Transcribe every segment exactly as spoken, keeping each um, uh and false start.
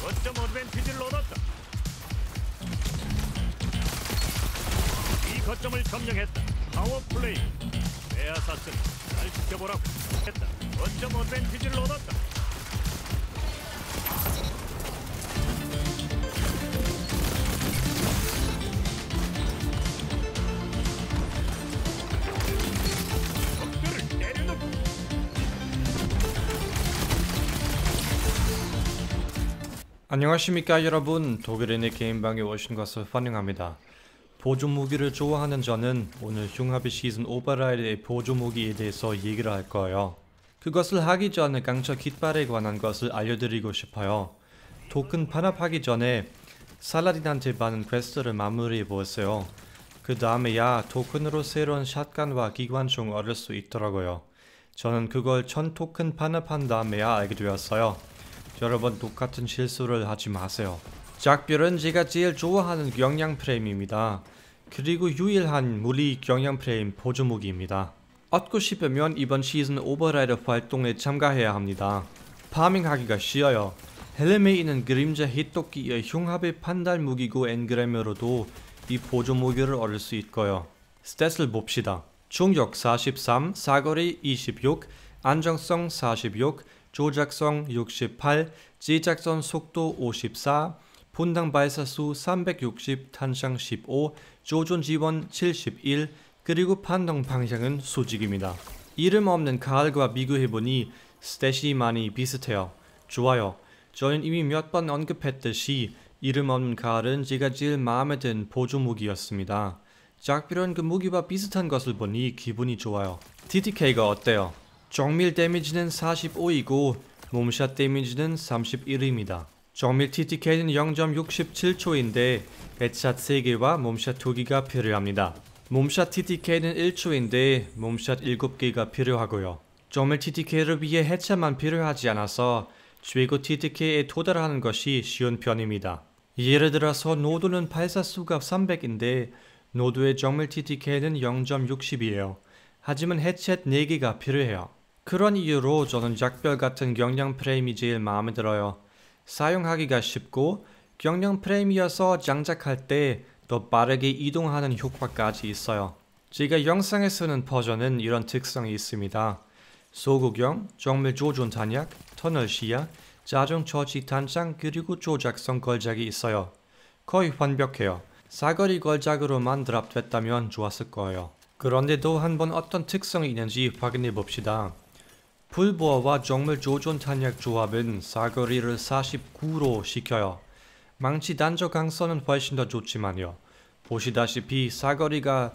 거점 어드밴티지를 얻었다. 이 거점을 점령했다. 파워 플레이. 베아사스는 잘 지켜보라고 했다. 거점 어드밴티지를 얻었다. 적들을 때려놓고 안녕하십니까 여러분, 독일인의 게임방에 오신 것을 환영합니다. 보조 무기를 좋아하는 저는 오늘 흉하비 시즌 오버라이드의 보조 무기에 대해서 얘기를 할 거예요. 그것을 하기 전에 강철 깃발에 관한 것을 알려드리고 싶어요. 토큰 반납하기 전에 살라딘한테 받은 퀘스트를 마무리해 보세요. 그 다음에야 토큰으로 새로운 샷건과 기관총 얻을 수 있더라고요. 저는 그걸 천 토큰 반납한 다음에야 알게 되었어요. 여러 번 똑같은 실수를 하지 마세요. 작별은 제가 제일 좋아하는 경량 프레임입니다. 그리고 유일한 무리 경량 프레임 보조 무기입니다. 얻고 싶으면 이번 시즌 오버라이드 활동에 참가해야 합니다. 파밍하기가 쉬워요. 헬름에 있는 그림자 히토끼의 흉합의 판달 무기고 엔그램으로도 이 보조 무기를 얻을 수 있고요. 스탯을 봅시다. 중력 사십삼, 사거리 이십육, 안정성 사십육, 조작성 육십팔, 제작선 속도 오십사, 분당 발사수 삼백육십, 탄창 십오, 조준 지원 칠십일, 그리고 판정 방향은 수직입니다. 이름 없는 칼과 비교해보니 스탯이 많이 비슷해요. 좋아요. 저는 이미 몇 번 언급했듯이 이름 없는 칼은 제가 제일 마음에 든 보조 무기였습니다. 작별은 그 무기와 비슷한 것을 보니 기분이 좋아요. 티티케이가 어때요? 정밀 데미지는 사십오이고 몸샷 데미지는 삼십일입니다. 정밀 티티케이는 영 점 육칠 초인데 헤드샷 세 개와 몸샷 두 개가 필요합니다. 몸샷 티티케이는 일 초인데 몸샷 일곱 개가 필요하고요. 정밀 티티케이를 위해 헤드샷만 필요하지 않아서 최고 티티케이에 도달하는 것이 쉬운 편입니다. 예를 들어서 노도는 발사수가 삼백인데 노도의 정밀 티티케이는 영 점 육십이에요. 하지만 헤드샷 네 개가 필요해요. 그런 이유로 저는 작별 같은 경량 프레임이 제일 마음에 들어요. 사용하기가 쉽고 경량 프레임이어서 장착할 때 더 빠르게 이동하는 효과까지 있어요. 제가 영상에 쓰는 버전은 이런 특성이 있습니다. 소구경, 정밀 조준 탄약, 터널 시야, 자동 처치 탄창 그리고 조작성 걸작이 있어요. 거의 완벽해요. 사거리 걸작으로만 드랍됐다면 좋았을 거예요. 그런데도 한번 어떤 특성이 있는지 확인해 봅시다. 풀보어와 정밀 조준 탄약 조합은 사거리를 사십구로 시켜요. 망치 단조 강선은 훨씬 더 좋지만요. 보시다시피 사거리가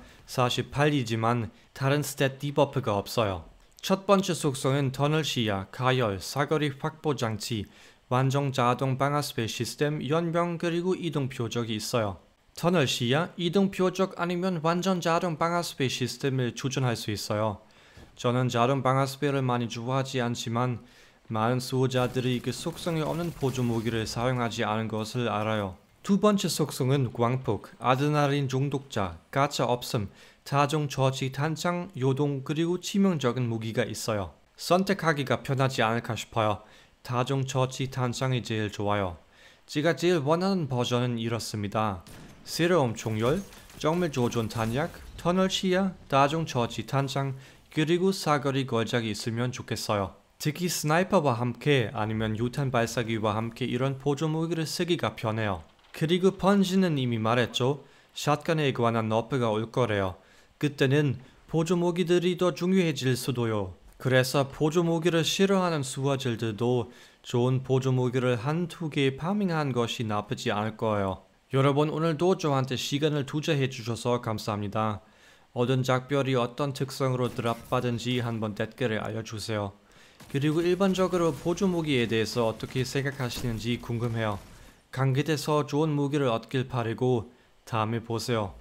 사십팔이지만 다른 스탯 디버프가 없어요. 첫 번째 속성은 터널 시야, 가열, 사거리 확보 장치, 완전 자동 방아쇠 시스템, 연병 그리고 이동 표적이 있어요. 터널 시야, 이동 표적 아니면 완전 자동 방아쇠 시스템을 추천할 수 있어요. 저는 자동 방아쇠를 많이 좋아하지 않지만 많은 수호자들이 그 속성이 없는 보조 무기를 사용하지 않은 것을 알아요. 두 번째 속성은 광폭, 아드레날린 중독자, 가차 없음, 자동 처치 탄창, 요동 그리고 치명적인 무기가 있어요. 선택하기가 편하지 않을까 싶어요. 자동 처치 탄창이 제일 좋아요. 제가 제일 원하는 버전은 이렇습니다. 새로움 총열, 정밀 조준 탄약, 터널 시야, 자동 처치 탄창 그리고 사거리 걸작이 있으면 좋겠어요. 특히 스나이퍼와 함께 아니면 유탄 발사기와 함께 이런 보조 무기를 쓰기가 편해요. 그리고 펀지는 이미 말했죠. 샷건에 관한 너프가 올 거래요. 그때는 보조 무기들이 더 중요해질 수도요. 그래서 보조 무기를 싫어하는 수호자들도 좋은 보조 무기를 한두 개 파밍한 것이 나쁘지 않을 거예요. 여러분 오늘도 저한테 시간을 투자해 주셔서 감사합니다. 얻은 작별이 어떤 특성으로 드랍받은지 한번 댓글에 알려주세요. 그리고 일반적으로 보조 무기에 대해서 어떻게 생각하시는지 궁금해요. 강깃에서 좋은 무기를 얻길 바라고 다음에 보세요.